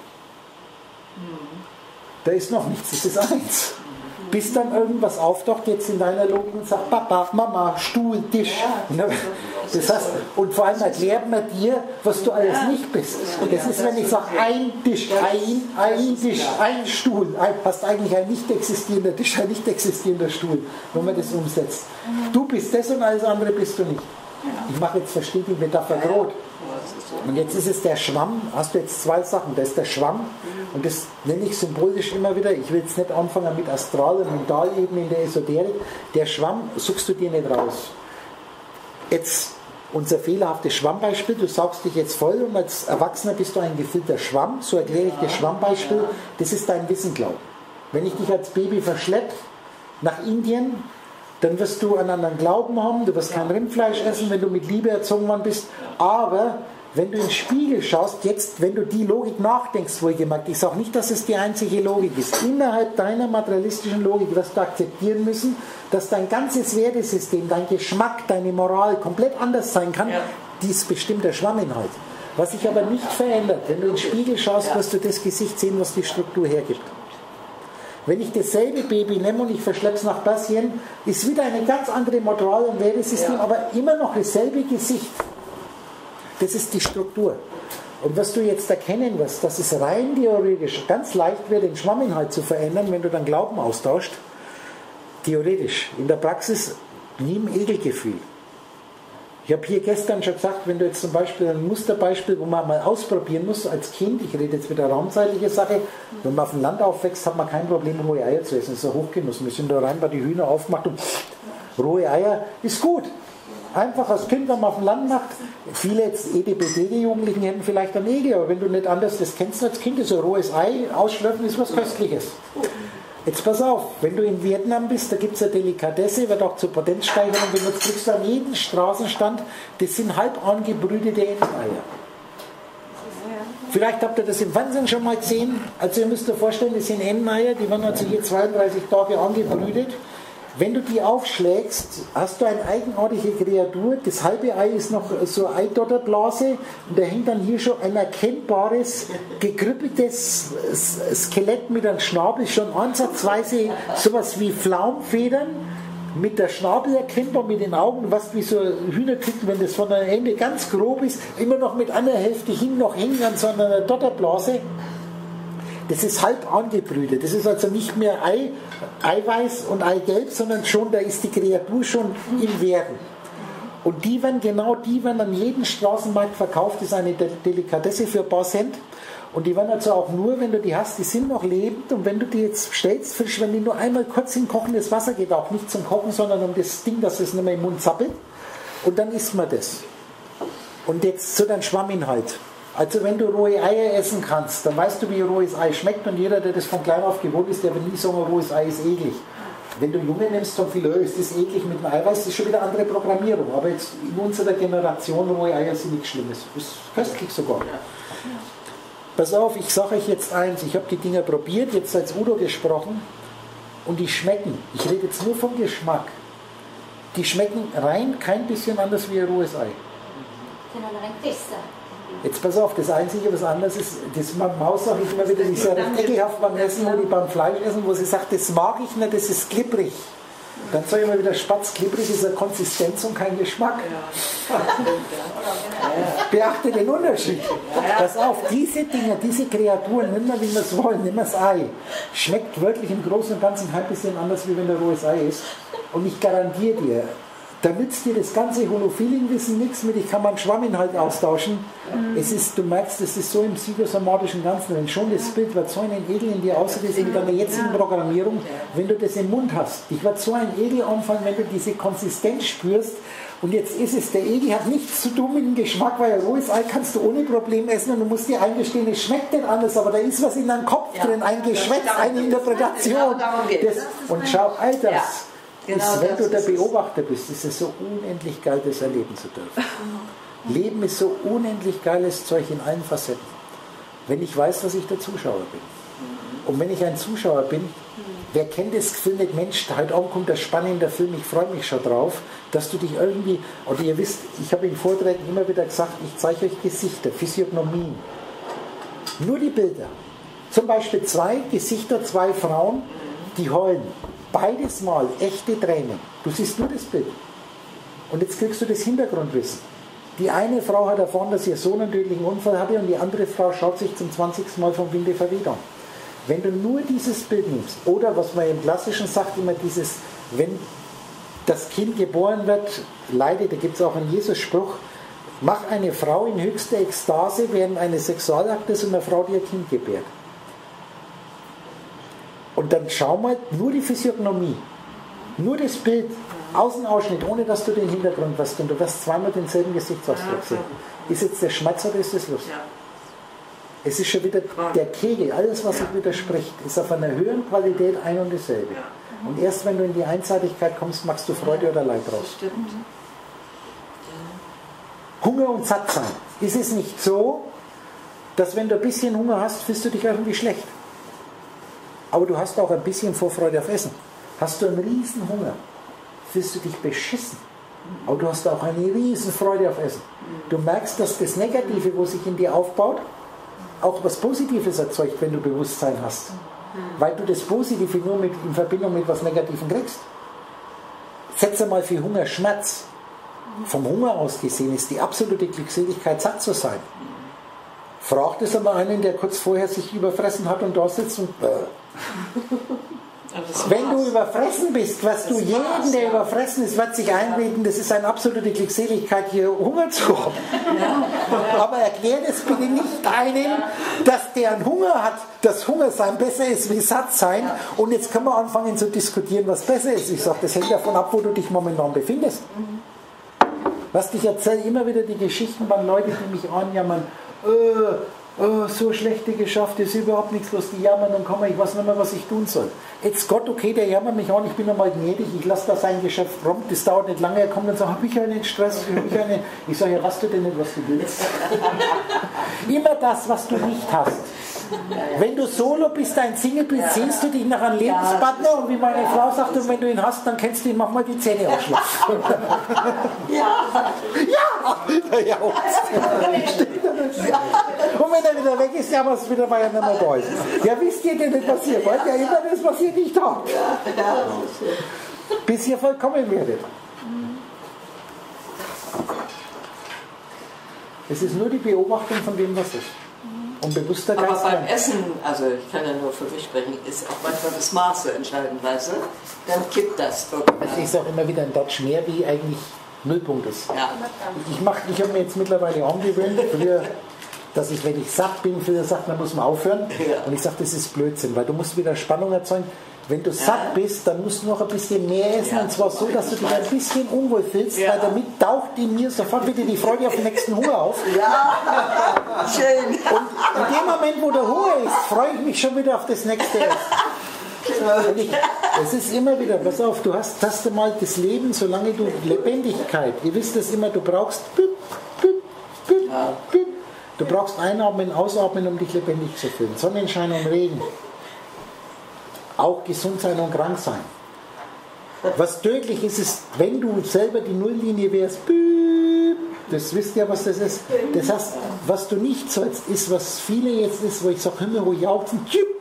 A: Da ist noch nichts, das ist eins. Bis dann irgendwas auftaucht, jetzt in deiner Logik und sagt, Papa, Mama, Stuhl, Tisch. Das heißt, und vor allem erklärt man dir, was du alles nicht bist. Das ist, wenn ich sage, ein Tisch, ein Tisch, ein Stuhl, hast eigentlich ein nicht existierender Tisch, ein nicht existierender Stuhl, wenn man das umsetzt. Du bist das und alles andere bist du nicht. Ich mache jetzt, verstehe die Metapher rot. Und jetzt ist es der Schwamm, hast du jetzt zwei Sachen, da ist der Schwamm und das nenne ich symbolisch immer wieder, ich will jetzt nicht anfangen mit Astral- und Mentalebene in der Esoterik, der Schwamm suchst du dir nicht raus. Jetzt unser fehlerhaftes Schwammbeispiel, du saugst dich jetzt voll und als Erwachsener bist du ein gefüllter Schwamm, so erkläre ich das Schwammbeispiel, das ist dein Wissenklauen. Wenn ich dich als Baby verschleppe nach Indien, dann wirst du einen anderen Glauben haben, du wirst kein Rindfleisch essen, wenn du mit Liebe erzogen worden bist, aber wenn du in den Spiegel schaust, jetzt, wenn du die Logik nachdenkst, wohlgemerkt, ich sage nicht, dass es die einzige Logik ist, innerhalb deiner materialistischen Logik wirst du akzeptieren müssen, dass dein ganzes Wertesystem, dein Geschmack, deine Moral komplett anders sein kann, dies bestimmt der Schwamminhalt. Was sich aber nicht verändert, wenn du in den Spiegel schaust, wirst du das Gesicht sehen, was die Struktur hergibt. Wenn ich dasselbe Baby nehme und ich verschleppe es nach Persien, ist wieder eine ganz andere Moral- und Wertesystem, aber immer noch dasselbe Gesicht. Das ist die Struktur. Und was du jetzt erkennen wirst, dass es rein theoretisch ganz leicht wird, den Schwamminhalt zu verändern, wenn du dann Glauben austauscht, theoretisch. In der Praxis nie im Ekelgefühl. Ich habe hier gestern schon gesagt, wenn du jetzt zum Beispiel ein Musterbeispiel, wo man mal ausprobieren muss als Kind, ich rede jetzt wieder raumzeitliche Sache, wenn man auf dem Land aufwächst, hat man kein Problem, rohe Eier zu essen. Das ist ja Hochgenuss. Wir sind da rein bei die Hühner aufgemacht und rohe Eier ist gut. Einfach als Kind, wenn man auf dem Land macht, viele jetzt EDPD-Jugendlichen hätten vielleicht einen Egel, aber wenn du nicht anders das kennst als Kind, ist ein rohes Ei, ausschlürfen ist was Köstliches. Jetzt pass auf, wenn du in Vietnam bist, da gibt es eine Delikatesse, wird auch zur Potenzsteigerung benutzt, kriegst du an jedem Straßenstand, das sind halb angebrütete Enteneier. Vielleicht habt ihr das im Fernsehen schon mal gesehen. Also ihr müsst euch vorstellen, das sind Enteneier, die werden also hier 32 Tage angebrütet. Wenn du die aufschlägst, hast du eine eigenartige Kreatur. Das halbe Ei ist noch so eine Eidotterblase und da hängt dann hier schon ein erkennbares, gekrüppeltes Skelett mit einem Schnabel, schon ansatzweise sowas wie Pflaumfedern, mit der Schnabel erkennbar, mit den Augen, was wie so Hühnerküken, wenn das von der Ende ganz grob ist, immer noch mit einer Hälfte hin noch hängen an so einer Dotterblase. Das ist halb angebrütet. Das ist also nicht mehr Eiweiß und Eigelb, sondern schon, da ist die Kreatur schon im Werden. Und die werden an jedem Straßenmarkt verkauft. Das ist eine Delikatesse für ein paar Cent. Und die werden also auch nur, wenn du die hast, die sind noch lebend. Und wenn du die jetzt stellst, frisch, wenn die nur einmal kurz in kochendes Wasser geht, auch nicht zum Kochen, sondern um das Ding, dass es nicht mehr im Mund zappelt. Und dann isst man das. Und jetzt zu deinem Schwamminhalt. Also wenn du rohe Eier essen kannst, dann weißt du, wie rohes Ei schmeckt und jeder, der das von klein auf gewohnt ist, der wird nie sagen, rohes Ei ist eklig. Wenn du Junge nimmst, sagen viele, ist das eklig mit dem Eiweiß, das ist schon wieder eine andere Programmierung. Aber jetzt in unserer Generation, rohe Eier sind nichts Schlimmes. Das ist köstlich sogar. Pass auf, ich sage euch jetzt eins, ich habe die Dinger probiert, jetzt als Udo gesprochen und die schmecken, ich rede jetzt nur vom Geschmack, die schmecken rein kein bisschen anders wie ein rohes Ei. Jetzt pass auf, das Einzige, was anders ist, das Maus sage ich immer wieder, die ist ja recht ekelhaft beim Essen, wo die beim Fleisch essen, wo sie sagt, das mag ich nicht, das ist klipprig. Dann sage ich immer wieder, Spatz, klipprig ist eine Konsistenz und kein Geschmack. Beachte den Unterschied. Pass auf, diese Dinge, diese Kreaturen, nimm mal wie wir es wollen, nimm das Ei, schmeckt wirklich im Großen und Ganzen kein bisschen anders, wie wenn ein rohes Ei ist. Und ich garantiere dir, da nützt dir das ganze Holo-Feeling-Wissen nichts mit, ich kann meinen Schwamminhalt austauschen. Es ist, du merkst, es ist so im psychosomatischen Ganzen, wenn schon das Bild wird so einen Ekel in dir auslöst mit deiner jetzigen Programmierung, wenn du das im Mund hast. Dich wird so ein Ekel anfangen, wenn du diese Konsistenz spürst. Und jetzt ist es, der Ekel hat nichts zu tun mit dem Geschmack, weil ein rohes Ei kannst du ohne Problem essen und du musst dir eingestehen, es schmeckt nicht anders, aber da ist was in deinem Kopf drin, ein Geschwätz, eine Interpretation. Und schau, all das. Ist, wenn du der Beobachter bist, ist es so unendlich geil, das erleben zu dürfen. Leben ist so unendlich geiles Zeug in allen Facetten. Wenn ich weiß, dass ich der Zuschauer bin. Und wenn ich ein Zuschauer bin, wer kennt das Gefühl nicht, Mensch, heute Abend kommt der spannende Film, ich freue mich schon drauf, dass du dich irgendwie, oder ihr wisst, ich habe in Vorträgen immer wieder gesagt, ich zeige euch Gesichter, Physiognomien. Nur die Bilder. Zum Beispiel 2 Gesichter, 2 Frauen, die heulen. Beides Mal echte Tränen. Du siehst nur das Bild. Und jetzt kriegst du das Hintergrundwissen. Die eine Frau hat erfahren, dass ihr Sohn einen tödlichen Unfall hatte und die andere Frau schaut sich zum 20. Mal vom Winde verweht an. Wenn du nur dieses Bild nimmst, oder was man im Klassischen sagt, immer dieses, wenn das Kind geboren wird, leidet, da gibt es auch einen Jesus-Spruch, mach eine Frau in höchster Ekstase während eines Sexualaktes und eine Frau, die ihr Kind gebärt. Und dann schau mal nur die Physiognomie, nur das Bild, Außenausschnitt, ohne dass du den Hintergrund weißt und du wirst zweimal denselben Gesichtsausdruck sehen. Ist jetzt der Schmerz oder ist das Lust? Ja. Es ist schon wieder der Kegel, alles was sich widerspricht, ist auf einer höheren Qualität ein und dasselbe. Ja. Und erst wenn du in die Einseitigkeit kommst, machst du Freude oder Leid raus.
B: Stimmt.
A: Hunger und Sattsein. Ist es nicht so, dass wenn du ein bisschen Hunger hast, fühlst du dich irgendwie schlecht? Aber du hast auch ein bisschen Vorfreude auf Essen. Hast du einen riesen Hunger, fühlst du dich beschissen. Aber du hast auch eine riesen Freude auf Essen. Du merkst, dass das Negative, wo sich in dir aufbaut, auch was Positives erzeugt, wenn du Bewusstsein hast. Weil du das Positive nur in Verbindung mit was Negativem kriegst. Setze mal für Hunger Schmerz. Vom Hunger aus gesehen ist die absolute Glückseligkeit, satt zu sein. Fragt es einmal einen, der kurz vorher sich überfressen hat und da sitzt und wenn du überfressen bist, was du jeden, der überfressen ist, wird sich einreden, das ist eine absolute Glückseligkeit, hier Hunger zu haben. Aber erklär das bitte nicht einem, dass der einen Hunger hat, dass Hunger sein besser ist wie satt sein. Und jetzt können wir anfangen zu diskutieren, was besser ist. Ich sage, das hängt davon ab, wo du dich momentan befindest. Was ich erzähle, immer wieder die Geschichten von Leuten, die mich anjammern, so schlechte geschafft, ist überhaupt nichts los, die jammern und kommen, ich weiß nicht mehr, was ich tun soll. Jetzt Gott, okay, der jammert mich an, ich bin einmal gnädig, ich lasse da sein Geschäft prompt, das dauert nicht lange, er kommt und sagt, habe ich einen Stress, ich sage, ja, hast du denn nicht, was du willst? Immer das, was du nicht hast. Wenn du solo bist, ein Single bist, sehnst du dich nach einem Lebenspartner und wie meine Frau sagt, und wenn du ihn hast, dann kennst du ihn, mach mal die Zähne ausschlafen. Ja! Und wenn er wieder weg ist, ja, was wieder, weil er nicht mehr da ist. Ja, wisst ihr denn nicht, was ihr wollt? Ja, immer das, was ihr nicht habt. Bis ihr vollkommen werdet. Es ist nur die Beobachtung von dem, was ist. Und bewusster Geist.
B: Aber beim Essen, also ich kann ja nur für mich sprechen, ist auch manchmal das Maße entscheidend, weißt du? Dann kippt das irgendwann.
A: Es ist auch immer wieder ein Touch mehr, wie eigentlich Nullpunkt ist.
B: Ja.
A: Ich habe mir jetzt mittlerweile angewöhnt, früher, dass ich, wenn ich satt bin, früher sagt man, muss man aufhören. Ja. Und ich sage, das ist Blödsinn, weil du musst wieder Spannung erzeugen. Wenn du satt bist, dann musst du noch ein bisschen mehr essen, und zwar so, dass du dich ein bisschen unwohl fühlst, weil damit taucht in mir sofort wieder die Freude auf den nächsten Hunger auf.
B: Ja, schön.
A: Und in dem Moment, wo der Hunger ist, freue ich mich schon wieder auf das nächste Essen. Es ist immer wieder, pass auf, du taste mal das Leben, solange du Lebendigkeit, ihr wisst das immer, du brauchst du brauchst Einatmen, Ausatmen, um dich lebendig zu fühlen. Sonnenschein und Regen. Auch gesund sein und krank sein. Was tödlich ist, ist, wenn du selber die Nulllinie wärst, das wisst ihr, was das ist. Das heißt, was du nicht sollst, ist, was viele jetzt ist, wo ich sage, hör mir ruhig jauchzen,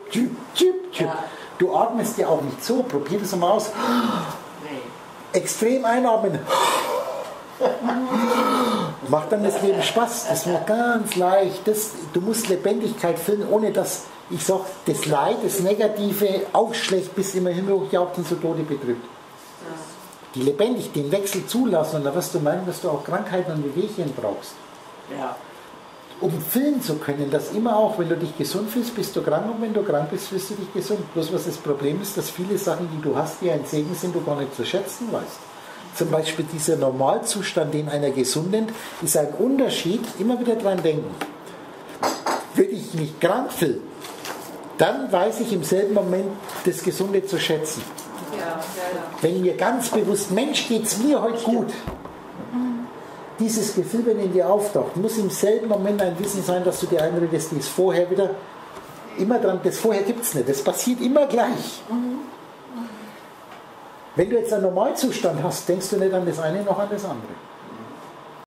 A: du atmest ja auch nicht so, probier das mal aus. Extrem einatmen. Macht dann das Leben Spaß, das wird ganz leicht. Du musst Lebendigkeit finden, ohne dass, ich sag, das Leid, das Negative auch schlecht bis immer himmelhochjauchzen zu Tode betrübt. Die lebendig, den Wechsel zulassen, und da wirst du meinen, dass du auch Krankheiten und Wehwehchen brauchst.
B: Ja.
A: Um fühlen zu können, dass immer auch, wenn du dich gesund fühlst, bist du krank, und wenn du krank bist, fühlst du dich gesund. Bloß was das Problem ist, dass viele Sachen, die du hast, die ein Segen sind, du gar nicht zu schätzen weißt. Zum Beispiel dieser Normalzustand, den einer gesunden, ist ein Unterschied, immer wieder dran denken. Wenn ich mich krank fühle, dann weiß ich im selben Moment das Gesunde zu schätzen. Wenn mir ganz bewusst, Mensch, geht's mir heute gut, dieses Gefühl, wenn in dir auftaucht, muss im selben Moment ein Wissen sein, dass du dir einredest, die ist vorher wieder immer dran, das vorher gibt es nicht, das passiert immer gleich. Wenn du jetzt einen Normalzustand hast, denkst du nicht an das eine noch an das andere.